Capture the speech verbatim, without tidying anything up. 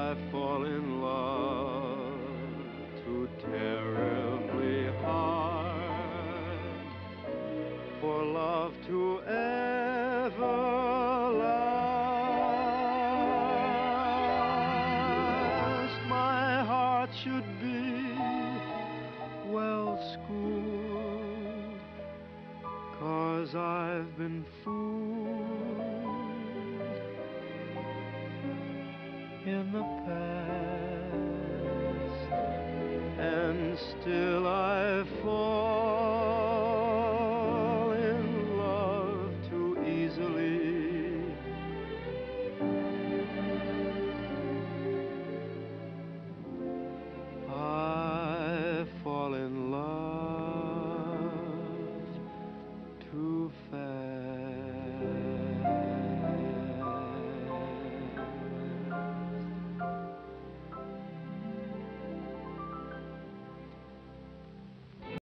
I fall in love too terribly hard for love to ever last. My heart should be well schooled, 'cause I've been fooled in the past, and still I